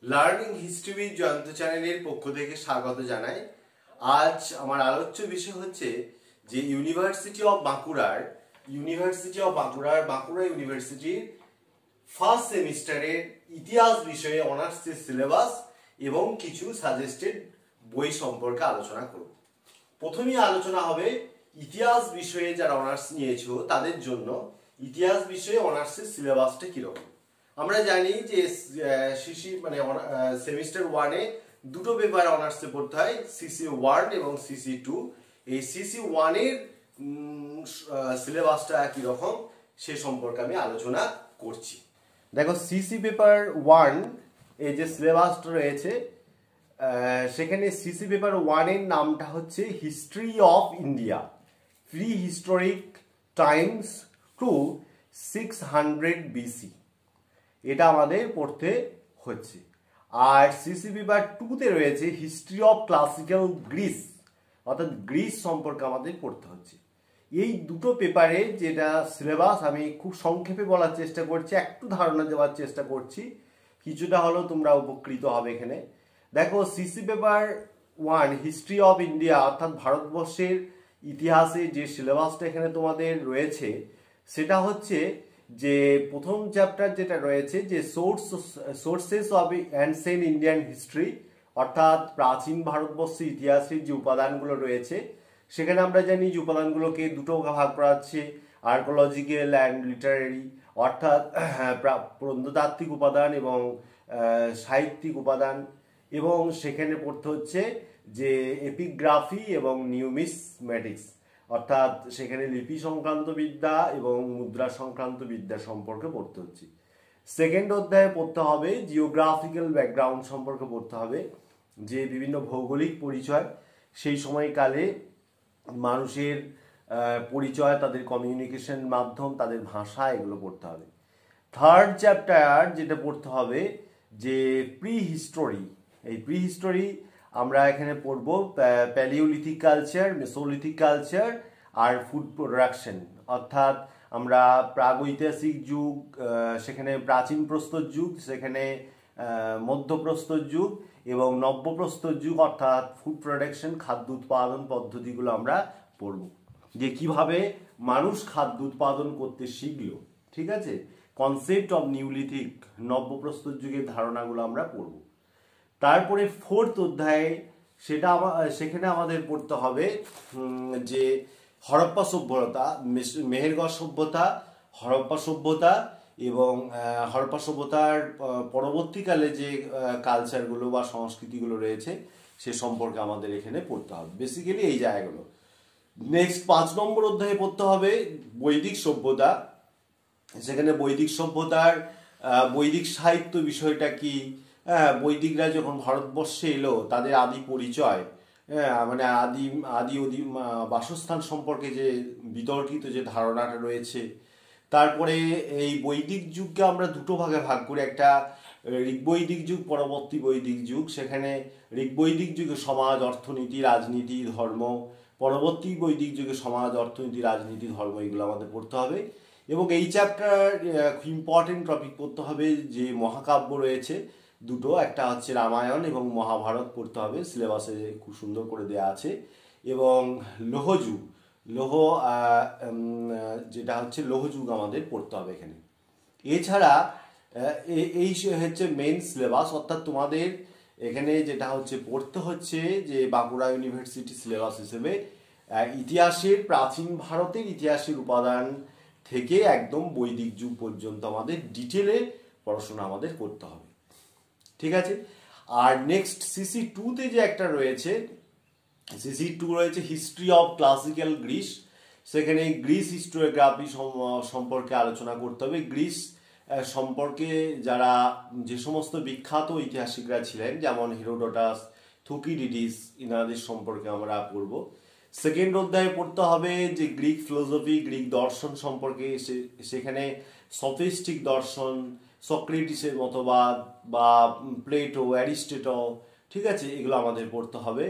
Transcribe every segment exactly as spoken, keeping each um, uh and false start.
Learning history with Jayanta চ্যানেলের পক্ষ থেকে স্বাগত জানাই। আজ আমার আলোচ্য বিষয় হচ্ছে যে ইউনিভার্সিটি অফ বাঁকুড়ার ইউনিভার্সিটি অফ বাঁকুড়ার বাঁকুড়া ইউনিভার্সিটির ফার্স্ট সেমিস্টারের ইতিহাস বিষয়ে অনার্সের সিলেবাস এবং কিছু সাজেস্টেড বই সম্পর্কে আলোচনা করব। প্রথমেই আলোচনা হবে ইতিহাস বিষয়ে যারা অনার্স নিয়েছো তাদের জন্য ইতিহাস বিষয়ে অনার্সের সিলেবাসটা কিরকম। আমরা জানি যে সিসি মানে সেমিস্টার ওয়ানে দুটো পেপার অনার্সে পড়তে হয়, সিসি ওয়ান এবং সিসি টু। এই সিসি ওয়ানের সিলেবাসটা কীরকম সে সম্পর্কে আমি আলোচনা করছি। দেখো, সিসি পেপার ওয়ান এই যে সিলেবাসটা রয়েছে সেখানে সিসি পেপার ওয়ানের নামটা হচ্ছে history of India, pre historic times to six hundred BC, এটা আমাদের পড়তে হচ্ছে। আর সিসি পেপার টুতে রয়েছে হিস্ট্রি অফ ক্লাসিক্যাল গ্রিস, অর্থাৎ গ্রিস সম্পর্কে আমাদের পড়তে হচ্ছে। এই দুটো পেপারে যেটা সিলেবাস আমি খুব সংক্ষেপে বলার চেষ্টা করছি, একটু ধারণা দেওয়ার চেষ্টা করছি, কিছুটা হলেও তোমরা উপকৃত হবে এখানে। দেখো, CC paper one history of India অর্থাৎ ভারতবর্ষের ইতিহাসে যে সিলেবাসটা এখানে তোমাদের রয়েছে সেটা হচ্ছে যে প্রথম চ্যাপ্টার যেটা রয়েছে যে source sources of ancient Indian history, অর্থাৎ প্রাচীন ভারতবর্ষের ইতিহাসের যে উপাদানগুলো রয়েছে সেখানে আমরা জানি যে উপাদানগুলোকে দুটো ভাগ করা হচ্ছে, আর্কোলজিক্যাল অ্যান্ড লিটারেরি, অর্থাৎ প্রত্নতাত্ত্বিক উপাদান এবং সাহিত্যিক উপাদান, এবং সেখানে পড়তে হচ্ছে যে এপিগ্রাফি এবং নিউমিসমেটিক্স, অর্থাৎ সেখানে লিপি সংক্রান্ত বিদ্যা এবং মুদ্রা সংক্রান্ত বিদ্যা সম্পর্কে পড়তে হচ্ছে। সেকেন্ড অধ্যায়ে পড়তে হবে জিওগ্রাফিক্যাল ব্যাকগ্রাউন্ড সম্পর্কে পড়তে হবে, যে বিভিন্ন ভৌগোলিক পরিচয়, সেই সময়কালে মানুষের পরিচয়, তাদের কমিউনিকেশন মাধ্যম, তাদের ভাষা, এগুলো পড়তে হবে। থার্ড চ্যাপ্টার যেটা পড়তে হবে যে প্রি হিস্টোরি। এই প্রি হিস্টোরি আমরা এখানে পড়ব প্যালিওলিথিক কালচার, মেসোলিথিক কালচার আর ফুড প্রোডাকশন, অর্থাৎ আমরা প্রাগৈতিহাসিক যুগ, সেখানে প্রাচীন প্রস্তর যুগ, সেখানে মধ্যপ্রস্তর যুগ এবং নব্যপ্রস্তর যুগ, অর্থাৎ ফুড প্রোডাকশন, খাদ্য উৎপাদন পদ্ধতিগুলো আমরা পড়ব, যে কিভাবে মানুষ খাদ্য উৎপাদন করতে শিখলো। ঠিক আছে, কনসেপ্ট অফ নিউলিথিক, নব্যপ্রস্তর যুগের ধারণাগুলো আমরা পড়ব। তারপরে ফোর্থ অধ্যায়ে সেটা সেখানে আমাদের পড়তে হবে যে হরপ্পা সভ্যতা, মেহেরগড় সভ্যতা, হরপ্পা সভ্যতা এবং হরপ্পা সভ্যতার পরবর্তীকালে যে কালচারগুলো বা সংস্কৃতিগুলো রয়েছে সে সম্পর্কে আমাদের এখানে পড়তে হবে, বেসিক্যালি এই জায়গাগুলো। নেক্সট পাঁচ নম্বর অধ্যায়ে পড়তে হবে বৈদিক সভ্যতা। সেখানে বৈদিক সভ্যতার বৈদিক সাহিত্য বিষয়টা কি, হ্যাঁ, বৈদিকরা যখন ভারতবর্ষে এলো তাদের আদি পরিচয়, হ্যাঁ, মানে আদি আদি অদি বাসস্থান সম্পর্কে যে বিতর্কিত যে ধারণাটা রয়েছে। তারপরে এই বৈদিক যুগকে আমরা দুটো ভাগে ভাগ করি, একটা ঋগ্বৈদিক যুগ, পরবর্তী বৈদিক যুগ। সেখানে ঋগ্বৈদিক যুগে সমাজ, অর্থনীতি, রাজনীতি, ধর্ম, পরবর্তী বৈদিক যুগে সমাজ, অর্থনীতি, রাজনীতি, ধর্ম, এগুলো আমাদের পড়তে হবে। এবং এই চ্যাপ্টার খুব ইম্পর্টেন্ট টপিক পড়তে হবে যে মহাকাব্য রয়েছে দুটো, একটা হচ্ছে রামায়ণ এবং মহাভারত পড়তে হবে, সিলেবাসে খুব সুন্দর করে দেয়া আছে। এবং লৌহযুগ, লৌহ যেটা হচ্ছে লৌহযুগ আমাদের পড়তে হবে এখানে। এছাড়া এই হচ্ছে মেন সিলেবাস, অর্থাৎ তোমাদের এখানে যেটা হচ্ছে পড়তে হচ্ছে যে বাঁকুড়া ইউনিভার্সিটি সিলেবাস হিসেবে ইতিহাসের, প্রাচীন ভারতের ইতিহাসের উপাদান থেকে একদম বৈদিক যুগ পর্যন্ত আমাদের ডিটেলে পড়াশোনা আমাদের করতে হবে। ঠিক আছে। আর নেক্সট সিসি টুতে যে একটা রয়েছে, সিসি টু রয়েছে হিস্ট্রি অফ ক্লাসিক্যাল গ্রিস। সেখানে গ্রিস হিস্টোরিওগ্রাফি সম্পর্কে আলোচনা করতে হবে। গ্রিস সম্পর্কে যারা যে সমস্ত বিখ্যাত ঐতিহাসিকরা ছিলেন, যেমন হেরোডোটাস, থুকিডিডিস, ইনাদের সম্পর্কে আমরা পড়ব। সেকেন্ড অধ্যায়ে পড়তে হবে যে গ্রিক ফিলোসফি, গ্রিক দর্শন সম্পর্কে, সেখানে সফিস্টিক দর্শন, সক্রেটিসের মতবাদ বা প্লেটো, অ্যারিস্টটল, ঠিক আছে, এগুলো আমাদের পড়তে হবে।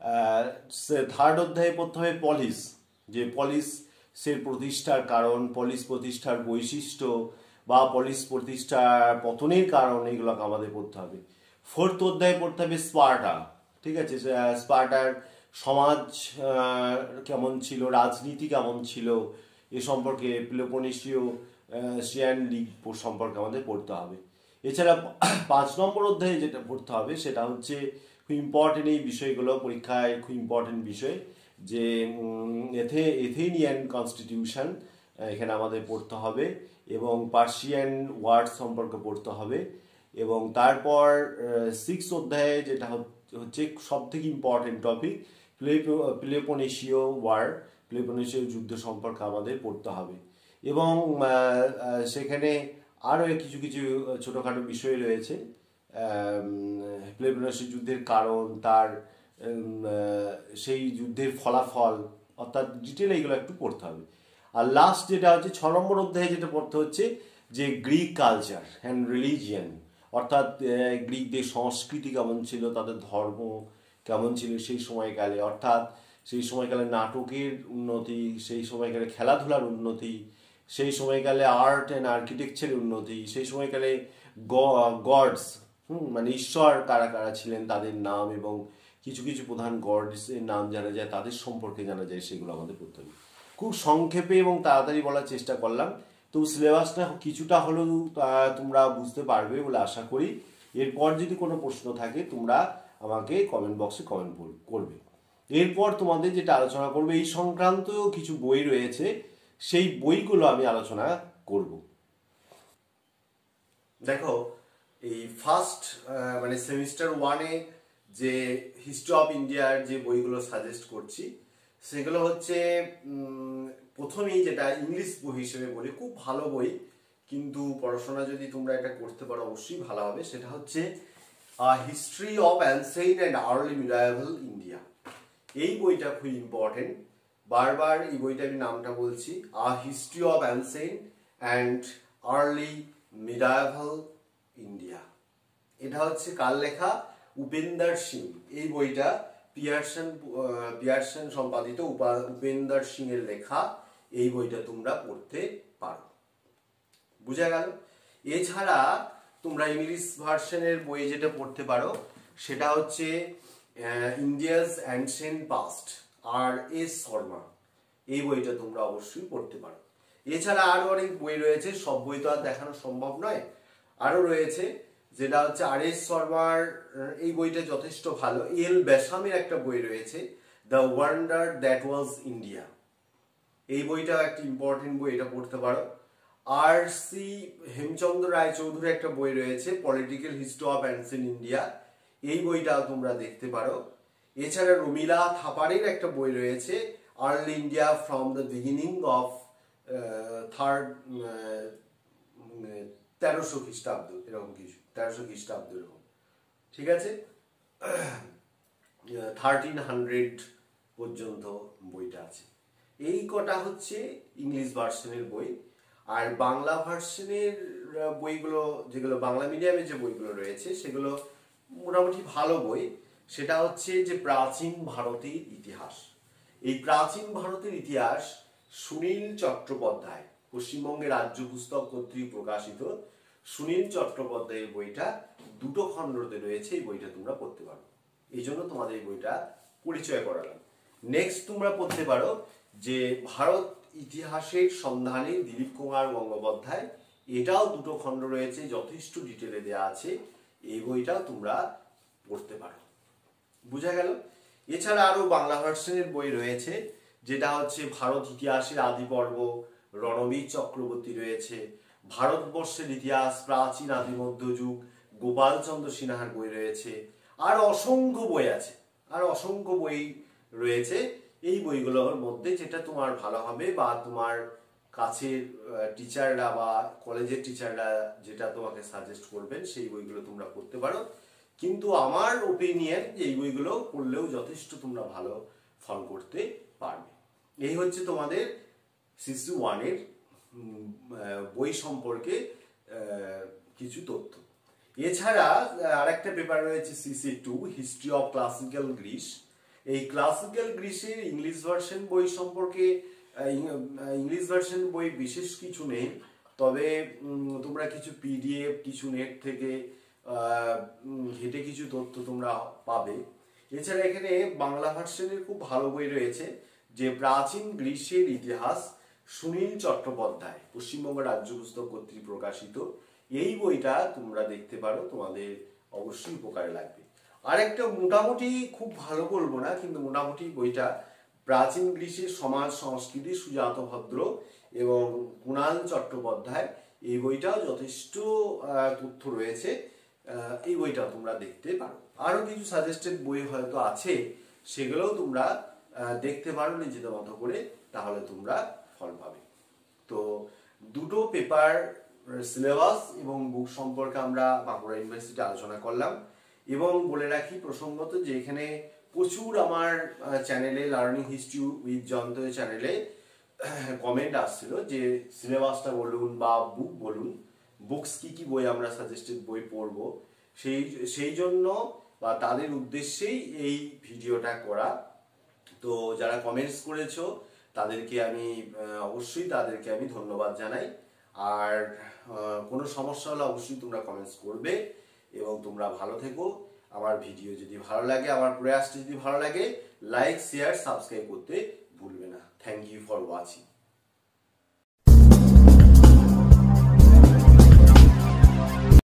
থার্ড অধ্যায়ে পড়তে হবে পলিস, যে পলিসের প্রতিষ্ঠার কারণ, পলিস প্রতিষ্ঠার বৈশিষ্ট্য বা পলিস প্রতিষ্ঠার পতনের কারণ, এগুলোকে আমাদের পড়তে হবে। ফোর্থ অধ্যায়ে পড়তে হবে স্পার্টা, ঠিক আছে, স্পার্টার সমাজ কেমন ছিল, রাজনীতি কেমন ছিল, এ সম্পর্কে পেলোপনেশীয় শিয়ান লিগ সম্পর্কে আমাদের পড়তে হবে। এছাড়া পাঁচ নম্বর অধ্যায়ে যেটা পড়তে হবে সেটা হচ্ছে খুব ইম্পর্টেন্ট, এই বিষয়গুলো পরীক্ষায় খুব ইম্পর্টেন্ট বিষয়, যে এথে এথেনিয়ান কনস্টিটিউশন এখানে আমাদের পড়তে হবে এবং পার্সিয়ান ওয়ার্ড সম্পর্কে পড়তে হবে। এবং তারপর সিক্স অধ্যায়ে যেটা হচ্ছে সব থেকে important topic Peloponnesian war, Peloponnesian যুদ্ধ সম্পর্কে আমাদের পড়তে হবে। এবং সেখানে আরও কিছু কিছু ছোটোখাটো বিষয় রয়েছে, পেলোপনেশীয় যুদ্ধের কারণ, তার সেই যুদ্ধের ফলাফল, অর্থাৎ ডিটেল এইগুলো একটু পড়তে হবে। আর লাস্ট যেটা হচ্ছে ছ নম্বর অধ্যায়ে যেটা পড়তে হচ্ছে যে গ্রিক কালচার অ্যান্ড রিলিজিয়ান, অর্থাৎ গ্রিকদের সংস্কৃতি কেমন ছিল, তাদের ধর্ম কেমন ছিল সেই সময়কালে, অর্থাৎ সেই সময়কালে নাটকের উন্নতি, সেই সময়কালে খেলাধুলার উন্নতি, সেই সময়কালে আর্ট অ্যান্ড আর্কিটেকচারের উন্নতি, সেই সময়কালে গডস হুম মানে ঈশ্বর কারা কারা ছিলেন তাদের নাম এবং কিছু কিছু প্রধান গডসের নাম জানা যায়, তাদের সম্পর্কে জানা যায়, সেগুলো আমাদের পড়তে হবে। খুব সংক্ষেপে এবং তাড়াতাড়ি বলার চেষ্টা করলাম, তো সিলেবাসটা কিছুটা হলেও তোমরা বুঝতে পারবে বলে আশা করি। এরপর যদি কোনো প্রশ্ন থাকে তোমরা আমাকে কমেন্ট বক্সে কমেন্ট করবে। এরপর তোমাদের যেটা আলোচনা করবে এই সংক্রান্ত কিছু বই রয়েছে, সেই বইগুলো আমি আলোচনা করব। দেখো, এই ফার্স্ট মানে সেমিস্টার ওয়ানে যে হিস্ট্রি অফ ইন্ডিয়ার যে বইগুলো সাজেস্ট করছি সেগুলো হচ্ছে প্রথমেই যেটা ইংলিশ বই হিসেবে বলি, খুব ভালো বই, কিন্তু পড়াশোনা যদি তোমরা এটা করতে পারো অবশ্যই ভালো হবে। সেটা হচ্ছে history of ancient and early medieval India. এই বইটা খুব ইম্পর্টেন্ট, বারবার এই বইটা আমি নামটা বলছি, a history of ancient and early medieval India. এটা হচ্ছে কার লেখা? উপেন্দর সিং। এই বইটা পিয়ারসন পিয়ারসন সম্পাদিত উপেন্দর সিং এর লেখা। এই বইটা তোমরা পড়তে পারো, বুঝা গেল? এছাড়া তোমরা ইংলিশ ভার্সনের বই যেটা পড়তে পারো সেটা হচ্ছে India's ancient past, R S Sharma. এই বইটা তোমরা অবশ্যই পড়তে পারো। এছাড়া আরো অনেক বই রয়েছে, সব বই তো আর দেখানো সম্ভব নয়। আরো রয়েছে যেটা হচ্ছে আর এস শর্মার, এই বইটা যথেষ্ট ভালো। এল বেসামের একটা বই রয়েছে, the wonder that was India. এই বইটা একটা ইম্পর্টেন্ট বই, এটা পড়তে পারো। আর সি হেমচন্দ্র রায় চৌধুরীর একটা বই রয়েছে, political history of ancient India. এই বইটাও তোমরা দেখতে পারো। এছাড়া রমিলা থাপারের একটা বই রয়েছে, early India from the beginning of third তেরোশো খ্রিস্টাব্দ, এরকম কিছু, তেরোশো খ্রিস্টাব্দ এরকম, ঠিক আছে, থার্টিন হান্ড্রেড পর্যন্ত বইটা আছে। এই কটা হচ্ছে ইংলিশ ভার্সনের বই। আর বাংলা ভার্সনের বইগুলো, যেগুলো বাংলা মিডিয়ামে যে বইগুলো রয়েছে সেগুলো মোটামুটি ভালো বই। সেটা হচ্ছে যে প্রাচীন ভারতের ইতিহাস। এই প্রাচীন ভারতের ইতিহাস সুনীল চট্টোপাধ্যায়, পশ্চিমবঙ্গের রাজ্য পুস্তক কর্তৃক প্রকাশিত সুনীল চট্টোপাধ্যায়ের বইটা দুটো খণ্ডতে রয়েছে। এই বইটা তোমরা পড়তে পারো, এই জন্য তোমাদের এই বইটা পরিচয় করালাম। নেক্সট তোমরা পড়তে পারো যে ভারত ইতিহাসের সন্ধানে দিলীপ কুমার গঙ্গোপাধ্যায়, এটাও দুটো খণ্ড রয়েছে, যথেষ্ট ডিটেলে দেওয়া আছে। এই বইটাও তোমরা পড়তে পারো, বুঝা গেল? এছাড়া আরো বাংলা ভার্সনের বই রয়েছে, যেটা হচ্ছে ভারত ইতিহাসের আদি পর্ব, রণবীর চক্রবর্তী রয়েছে, ভারতবর্ষের ইতিহাস প্রাচীন আদি মধ্যযুগ, গোপালচন্দ্র সিনহার বই রয়েছে, আর অসংখ্য বই আছে, আর অসংখ্য বই রয়েছে। এই বইগুলোর মধ্যে যেটা তোমার ভালো হবে বা তোমার কাছের টিচাররা বা কলেজের টিচাররা যেটা তোমাকে সাজেস্ট করবেন সেই বইগুলো তোমরা পড়তে পারো। কিন্তু আমার ওপিনিয়ন যে এই বইগুলো পড়লেও যথেষ্ট তোমরা ভালো ফল করতে পারবে। এই হচ্ছে তোমাদের সিসি ওয়ানের বই সম্পর্কে কিছু তথ্য। এছাড়া আরেকটা পেপার রয়েছে CC two, history of classical Greece. এই ক্লাসিক্যাল গ্রিসের ইংলিশ ভার্সন বই সম্পর্কে, ইংলিশ ভার্সন বই বিশেষ কিছু নেই, তবে তোমরা কিছু পিডিএফ, কিছু নেট থেকে ঘেটে কিছু তথ্য তোমরা পাবে। এছাড়া এখানে বাংলা ভার্সনের খুব ভালো বই রয়েছে, যে প্রাচীন গ্রীসের ইতিহাস, সুনীল চট্টোপাধ্যায়, পশ্চিমবঙ্গ রাজ্য পুস্তক কর্তৃক প্রকাশিত। এই বইটা তোমরা দেখতে পারো, তোমাদের অবশ্যই উপকারে লাগবে। আরেকটা মোটামুটি খুব ভালো বলবো না, কিন্তু মোটামুটি বইটা প্রাচীন গ্রীসের সমাজ সংস্কৃতি, সুজাত ভদ্র এবং কুণাল চট্টোপাধ্যায়, এই বইটাও যথেষ্ট তথ্য রয়েছে। এই বইটা তোমরা দেখতে পারো। আরো কিছু সাজেস্টেড বই হয়তো আছে, সেগুলোও তোমরা দেখতে পারো নিজেদের মতো করে, তাহলে তোমরা ফল পাবে। তো দুটো পেপার সিলেবাস এবং বুক সম্পর্কে আমরা বাঁকুড়া ইউনিভার্সিটি আলোচনা করলাম। এবং বলে রাখি প্রসঙ্গত যে এখানে প্রচুর আমার চ্যানেলে লার্নিং হিস্ট্রি উইথ জয়ন্ত চ্যানেলে কমেন্ট আসছিল যে সিলেবাসটা বলুন বা বুক বলুন, বুকস কি কি বই আমরা সাজেস্টেড বই পড়বো, সেই সেই জন্য বা তাদের উদ্দেশ্যেই এই ভিডিওটা করা। তো যারা কমেন্টস করেছো তাদেরকে আমি অবশ্যই তাদেরকে আমি ধন্যবাদ জানাই। আর কোনো সমস্যা হলে অবশ্যই তোমরা কমেন্টস করবে এবং তোমরা ভালো থেকো। আমার ভিডিও যদি ভালো লাগে, আমার প্রয়াসটা যদি ভালো লাগে, লাইক শেয়ার সাবস্ক্রাইব করতে ভুলবে না। Thank you for watching.